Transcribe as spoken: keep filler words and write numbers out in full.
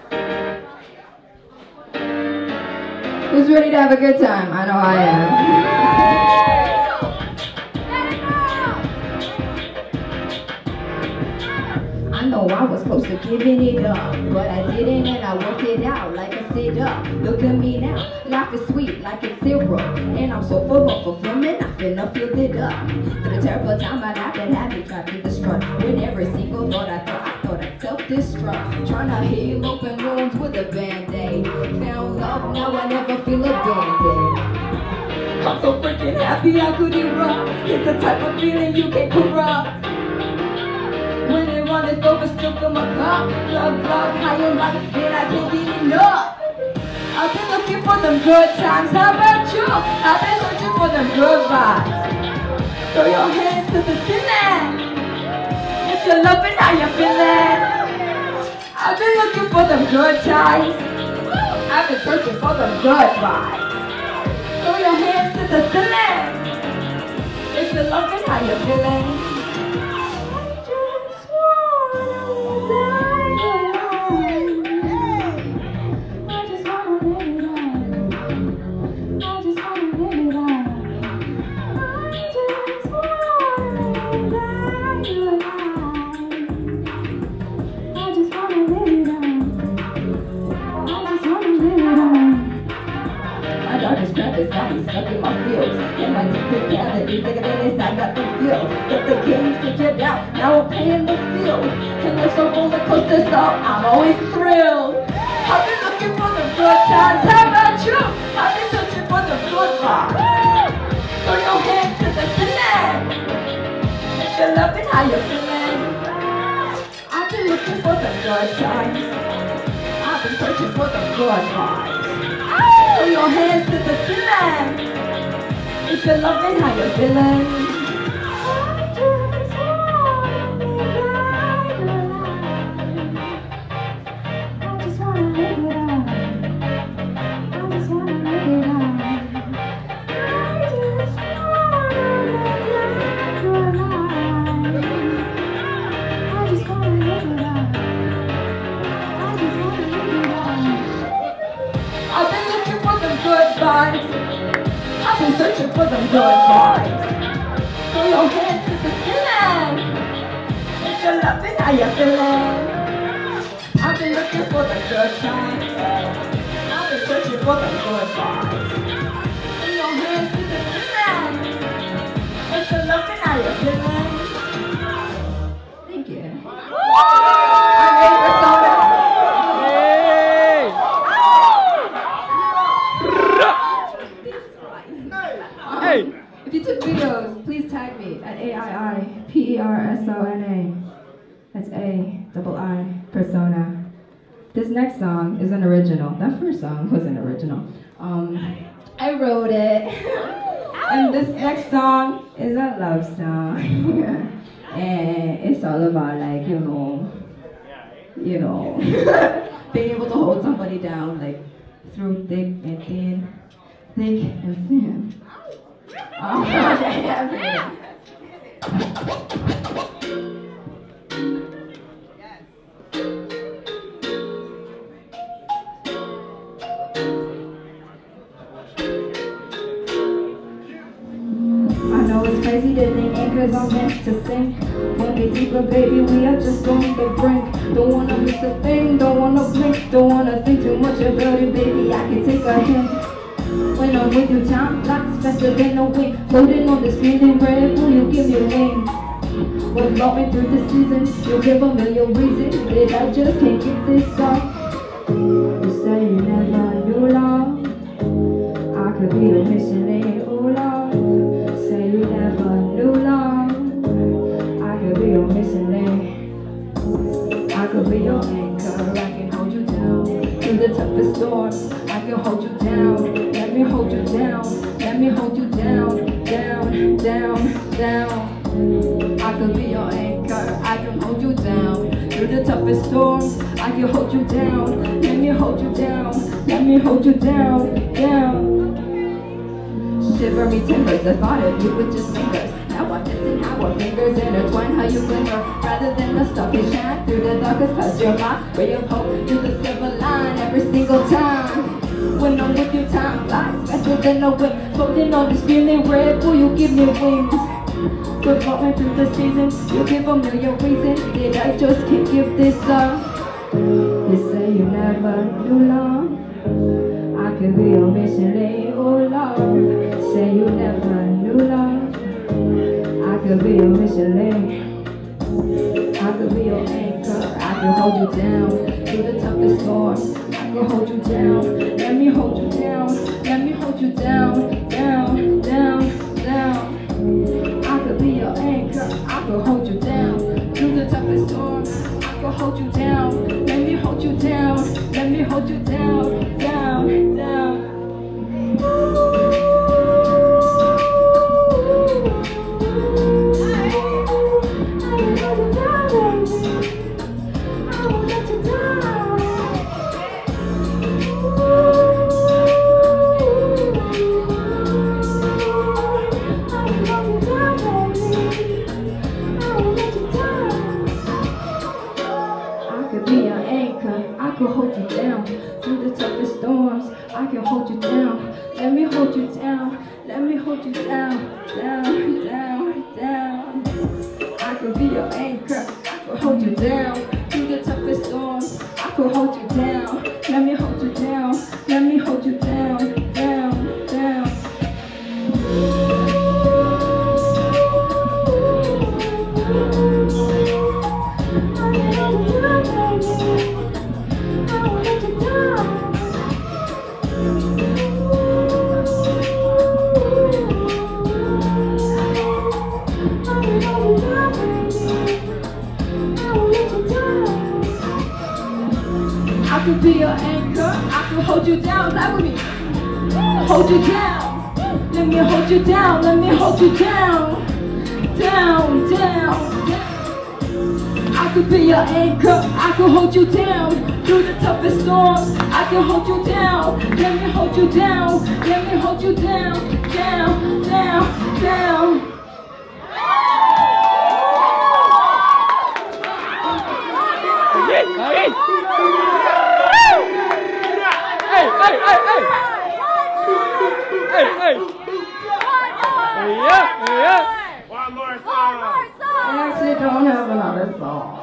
Who's ready to have a good time? I know I am. I know I was close to giving it up, but I didn't, and I worked it out like a sit-up. Look at me now, life is sweet like it's syrup, and I'm so full of fulfillment, I finna fill it up. Through the terrible time I laughed at happy, tried to destruct. When every single thought I thought, I thought I'd self-destruct. Trying to heal open wounds with a band-aid. Found love, now I never feel abandoned. I'm so freaking happy I could erupt. It's the type of feeling you can't corrupt. When it runs over, still fill my cup. Love, love, higher life, and I can't get enough. I've been looking for them good times, how about you? I've been searching for them good vibes. Throw your hands to the ceiling if you're loving how you're feeling. I've been looking for them good times. I've been searching for them good vibes. Throw your hands to the ceiling if you're loving how you're feeling. Stuck in my fields, and my deepest reality, bigger than this, I got the feel. Got the games figured out, now I'm paying the field. And there's a roller coaster, so I'm always thrilled. I've been looking for the good times, how about you? I've been searching for the good vibes. Throw your hands to the ceiling if you're loving how you're feeling. I've been looking for the good times. I've been searching for the good vibes. Throw your hands to the ceiling if you're loving how you're feeling. I just wanna live it up. I just wanna live it up. I just wanna live it up. I just wanna live it up. I just wanna live it up. I've been looking for them good vibes. I've been searching for them good vibes. Throw your hands to the ceiling if you're loving how you're feeling. I've been looking for the good times. I've been searching for them good vibes. Throw your hands to the ceiling if you're loving how you're feeling. Thank you. I'm ready for soda. If you took videos, please tag me at A I I P E R S O N A. That's A, double I, persona. This next song is an original. That first song was an original. Um, I wrote it. And this next song is a love song. And it's all about like, you know, you know, being able to hold somebody down like through thick and thin, thick and thin. Oh, yeah. I know it's crazy to think anchors are meant to sink. Won't get deeper, baby, we are just on the brink. Don't wanna miss a thing, don't wanna blink, don't wanna think too much about it, baby, I can take a hint. When I'm with you, time flies faster than a wind. Floating on this green and red, will you give me wings? We're blowing through the seasons, you'll give a million reasons that I just can't get this off. You say you never knew love, I could be a missing link, oh Lord. Say you never knew love, I could be your missing link. I could be your anchor, I can hold you down through the toughest storms. I can hold you down, let me hold you down, let me hold you down, down, down, down. I can be your anchor, I can hold you down through the toughest storms. I can hold you down, let me hold you down, let me hold you down, down. Shiver me timbers, the thought of you with just fingers. Now I'm missing out. our fingers intertwine. How you glimmer rather than the stuff you shine through the darkest, cause you're my ray of hope. You're the silver line every single time. When I'm with you, time flies faster than a wind. Floating on the screaming red, will you give me wings? We're floating through the seasons. You give a million reasons that I just can't give this up. You say you never knew love. I could be your missionary, oh Lord. Say you never knew love. I could be your missionary. I could be your anchor. I could hold you down through the toughest storms. I could hold you down. Let me hold you down. Let me hold you down, down, down, down. I could be your anchor. I could hold you down through the toughest storms. I could hold you down. Let me hold you down. Let me hold you down, down, down. I can hold you down through the toughest storms. I can hold you down. Let me hold you down. Let me hold you down, down, down, down. I can be your anchor. I can hold you down through the toughest storms. I can hold you down. Let me hold you down. Let me hold you down, down, down. I could be your anchor, I could hold you down, that with me. Hold you down, let me hold you down, let me hold you down. Down, down, down. I could be your anchor, I could hold you down through the toughest storms. I can hold you down, let me hold you down, let me hold you down, down, down, down. Hey, hey, hey, hey! Hey, hey! Yeah, yeah! I actually don't have another song.